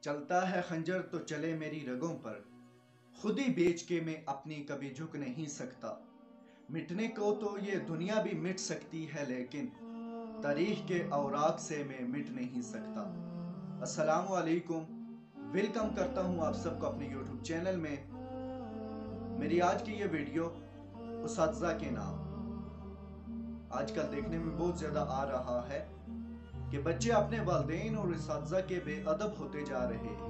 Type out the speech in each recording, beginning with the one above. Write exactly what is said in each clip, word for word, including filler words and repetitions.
चलता है खंजर तो चले मेरी रगों पर, खुद ही बेच के मैं अपनी कभी झुक नहीं सकता। मिटने को तो ये दुनिया भी मिट सकती है, लेकिन तारीख के औराक से मैं मिट नहीं सकता। अस्सलामु अलैकुम, वेलकम करता हूँ आप सबको अपने यूट्यूब चैनल में। मेरी आज की ये वीडियो उसातिज़ा के नाम। आजकल देखने में बहुत ज़्यादा आ रहा है कि बच्चे अपने वालिदैन और उसातिज़ा के बेअदब होते जा रहे हैं।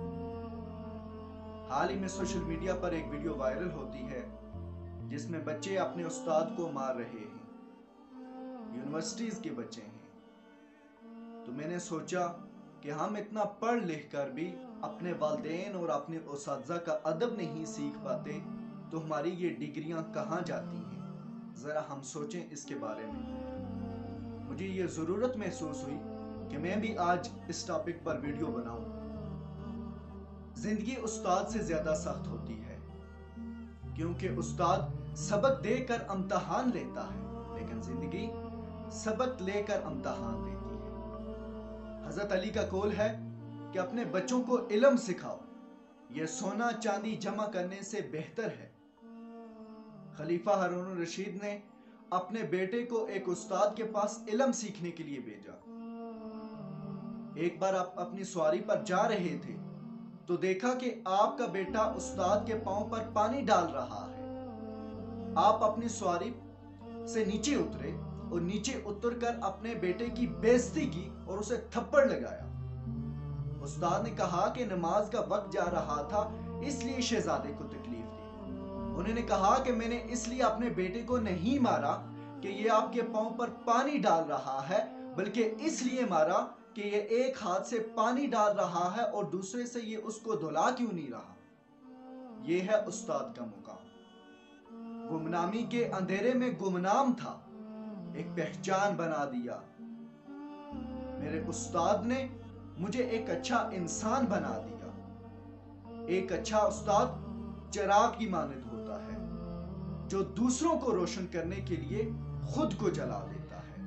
हाल ही में सोशल मीडिया पर एक वीडियो वायरल होती है जिसमें बच्चे अपने उस्ताद को मार रहे हैं। यूनिवर्सिटीज के बच्चे हैं। तो मैंने सोचा कि हम इतना पढ़ लिख कर भी अपने वालिदैन और अपने उसातिज़ा का अदब नहीं सीख पाते, तो हमारी ये डिग्रियां कहाँ जाती हैं? ज़रा हम सोचें इसके बारे में। मुझे ये ज़रूरत महसूस हुई कि मैं भी आज इस टॉपिक पर वीडियो बनाऊं। जिंदगी उस्ताद से ज़्यादा सख्त होती है, क्योंकि उस्ताद सबक देकर इम्तिहान लेता है, लेकिन जिंदगी सबक लेकर इम्तिहान देती है। हज़रत अली का कौल है कि अपने बच्चों को इल्म सिखाओ, यह सोना चांदी जमा करने से बेहतर है। खलीफा हारून रशीद ने अपने बेटे को एक उस्ताद के पास इल्म सीखने के लिए भेजा। एक बार आप अपनी सवारी पर जा रहे थे तो देखा कि आपका बेटा उस्ताद के पांव पर पानी डाल रहा है। आप अपनी सवारी से नीचे उतरे और नीचे उतरकर अपने बेटे की बेइज्जती की और उसे थप्पड़ लगाया। उस्ताद ने कहा कि नमाज का वक्त जा रहा था, इसलिए शहजादे को तकलीफ दी। उन्होंने कहा कि मैंने इसलिए अपने बेटे को नहीं मारा कि ये आपके पांव पर पानी डाल रहा है, बल्कि इसलिए मारा कि ये एक हाथ से पानी डाल रहा है और दूसरे से ये उसको धुला क्यों नहीं रहा। ये है उस्ताद का मुकाम। गुमनामी के अंधेरे में गुमनाम था, एक पहचान बना दिया। मेरे उस्ताद ने मुझे एक अच्छा इंसान बना दिया। एक अच्छा उस्ताद चिराग की मानद होता है, जो दूसरों को रोशन करने के लिए खुद को जला देता है।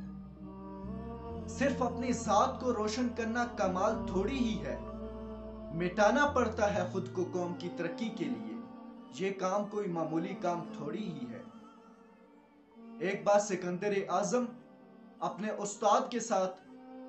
सिर्फ अपनी जात को रोशन करना कमाल थोड़ी ही है, मिटाना पड़ता है खुद को कौम की तरक्की के लिए। ये काम कोई मामूली काम थोड़ी ही है। एक बार सिकंदर आजम अपने उस्ताद के साथ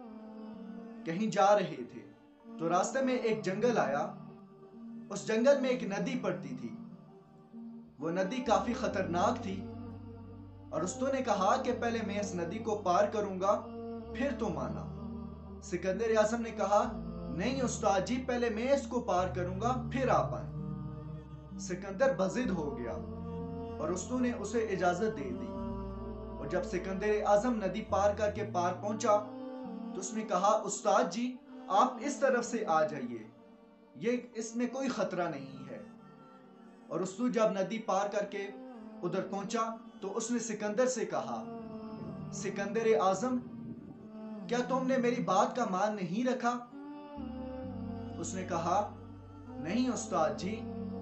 कहीं जा रहे थे तो रास्ते में एक जंगल आया। उस जंगल में एक नदी पड़ती थी। वो नदी काफी खतरनाक थी और उस्ताद ने कहा कि पहले मैं इस नदी को पार करूंगा, फिर तो माना। सिकंदर आजम ने कहा, नहीं उस्ताद जी, पहले मैं इसको पार करूंगा, फिर आप आए। सिकंदर बजिद हो गया और उस्ताद ने उसे इजाजत दे दी। और जब सिकंदर आजम नदी पार करके पार पहुंचा तो उसने कहा, उस्ताद जी आप इस तरफ से आ जाइए, ये इसमें कोई खतरा नहीं है। और उस्ताद जब नदी पार करके उधर पहुंचा तो उसने सिकंदर से कहा, सिकंदर आजम क्या तुमने मेरी बात का मान नहीं रखा? उसने कहा, नहीं उस्ताद जी।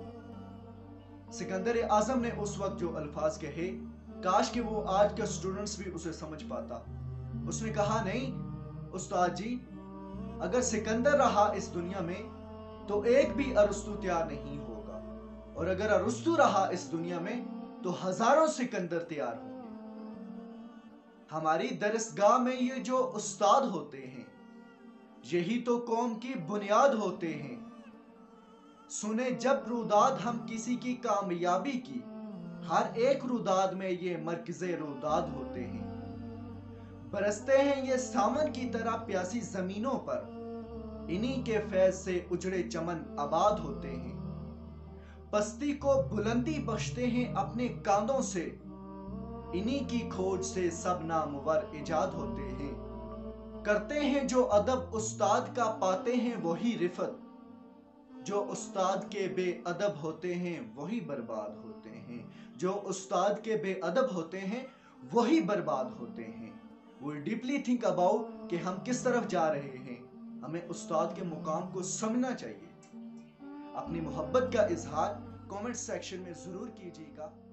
सिकंदर आजम ने उस वक्त जो अल्फाज कहे, काश कि वो आज के स्टूडेंट्स भी उसे समझ पाता। उसने कहा, नहीं उस्ताद जी, अगर सिकंदर रहा इस दुनिया में तो एक भी अरस्तु तैयार नहीं होगा, और अगर अरस्तु रहा इस दुनिया में तो हजारों सिकंदर तैयार होंगे। हमारी दरसगाह में ये जो उस्ताद होते हैं, यही तो कौम की बुनियाद होते हैं। सुने जब रुदाद हम किसी की कामयाबी की, हर एक रुदाद में ये मरकज़े रुदाद होते हैं। बरसते हैं ये सावन की तरह प्यासी जमीनों पर, इन्हीं के फैज से उजड़े चमन आबाद होते हैं। पस्ती को बुलंदी बख्शते हैं अपने कांधों से, इन्हीं की खोज से सब नामवर इजाद होते हैं। करते हैं जो अदब उस्ताद का, पाते हैं वही रिफत। जो उस्ताद के बेअदब होते हैं वही बर्बाद होते हैं। जो उस्ताद के बेअदब होते हैं वही बर्बाद होते हैं। We deeply think about कि हम किस तरफ जा रहे हैं। हमें उस्ताद के मुकाम को समझना चाहिए। अपनी मोहब्बत का इजहार कमेंट सेक्शन में जरूर कीजिएगा।